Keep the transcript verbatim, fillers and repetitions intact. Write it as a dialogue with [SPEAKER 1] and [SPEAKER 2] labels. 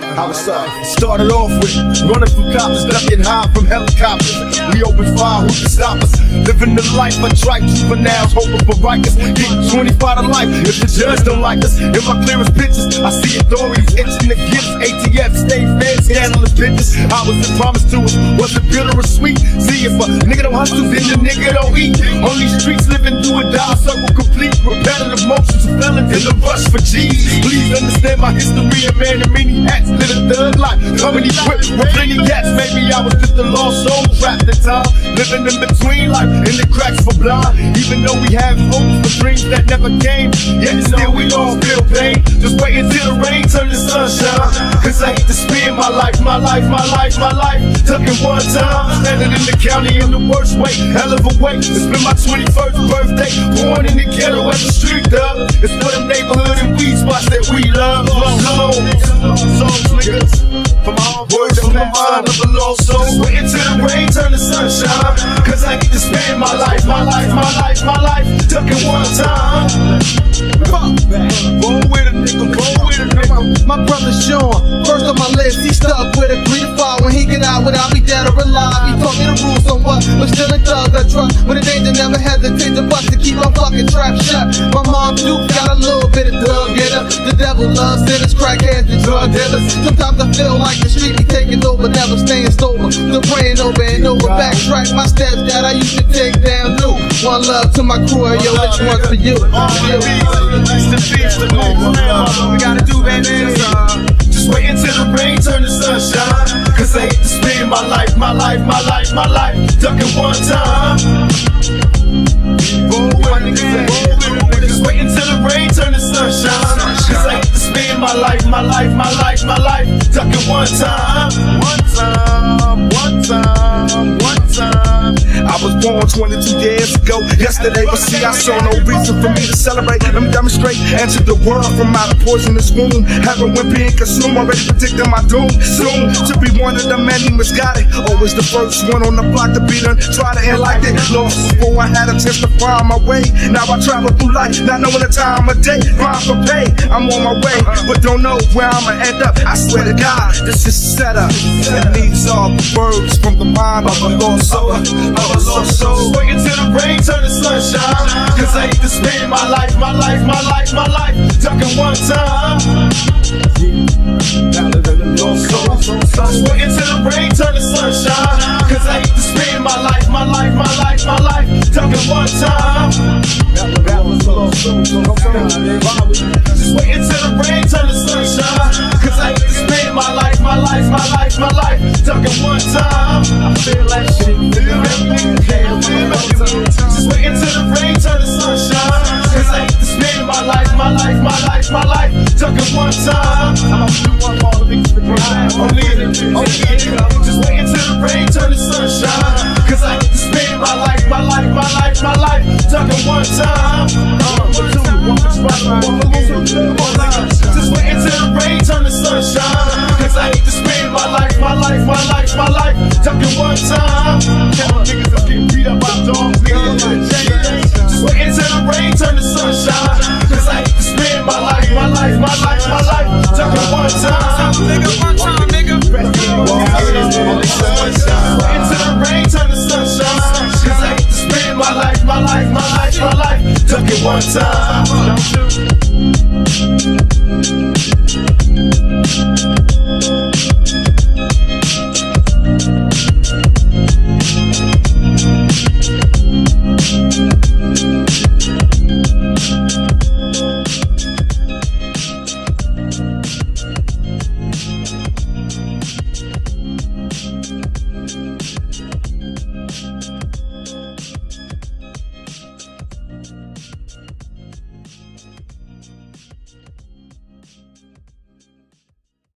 [SPEAKER 1] I was uh, started off with running from cops, ducking high from helicopters. We opened fire, who can stop us? Living the life of tripe juveniles, hoping for rikers. Getting twenty-five to life if the judge don't like us. In my clearest pictures, I see authorities itching to get us. A T F, state feds, scandalous bitches. I was promised to us, was it bitter or sweet? See, if a nigga don't hustle, then the nigga don't eat. On these streets, living through a dollar circle complete. Repetitive motions of feelings in the rush for G's. Please understand my history of man in many hats. Live a thug life, coming equipped with plenty cats. Maybe I was just a lost soul trapped in time, living in between life and the cracks for blind. Even though we have hopes for dreams that never came, yet still we all feel pain. Just wait until the rain turn to sunshine. Cause I hate to spend my life, my life, my life, my life tucking one time, standing in the county in the worst way, hell of a way to spend my twenty-first birthday. Born in the ghetto as a street dog. It's for the neighborhood and weed spots that we love. Long songs, niggas, from my words from the mind of a lost soul. Just wait until the rain turn to sunshine. Cause I get to spend my life, my life, my life, my life tucking one time. Roll with a nigga, roll with a nigga.
[SPEAKER 2] My brother Sean, first on my list, he stuck with a three to five. When he get out without me dead or alive, he taught me the rules on what, but still a thug I trust. When the danger never hesitate to bust to keep my fucking trap shut. My mom too got a little bit of thug in her. The devil loves sinners, crackheads, and drug dealers. Sometimes I feel like the street be taking over, never staying sober. Still praying over and over, backtrack my steps that I used to take down new. One love to my crew, yo, this one's for you.
[SPEAKER 1] We gotta do, baby. Just wait until the rain turn to sunshine. Cause I hate to spend my life, my life, my life, my life ducking one time. Roll with it, roll with it. Just wait until the rain turn to sunshine. Cause I hate to spend my life, my life, my life, my life ducking one time. One time, one time, one time. I was born twenty-two years ago, yesterday, but see I saw no reason for me to celebrate. Let me demonstrate, enter the world from out of poisonous womb. Having when being consumed, already predicting my doom. Soon to be one of the many misguided, always the first one on the block to be done. Try to end like it, lost before I had a chance to find my way. Now I travel through life, not knowing the time of day. Grind for pay, I'm on my way, but don't know where I'ma end up. I swear to God, this is a setup. And these are the words from the mind of a lost soul. Just wait until the rain turn to sunshine. Cause I hate to spend my life, my life, my life, my life ducking one time. Just wait until the rain turn to sunshine. Cause I hate to spend my life, my life, my life, my life ducking one time. Just wait until the rain turn to sunshine. Cause I hate to spend my life, my life, my life, my life ducking one time. I feel like shit, feel everything. Just wait until the rain turn to sunshine. Cause I hate to spend my life, my life, my life, my life tucking one time. I'm gonna do one more thing to the grind. Only it, only it. Just wait until the rain turn to sunshine. Cause I hate to spend my life, my life, my life, my life tucking one time. Just wait until the rain turn to sunshine. Cause I hate to spend my life, my life, my life, my life tucking one time. Niggas are getting beat up by dogs, niggas. Just wait until the rain turn to sunshine. Cause I hate to spend my life, my life, my life, my life tucking one time. Nigga, one time, nigga. Just wait until the rain turn to sunshine. Cause I hate to spend my life, my life, my life, my life tucking one time.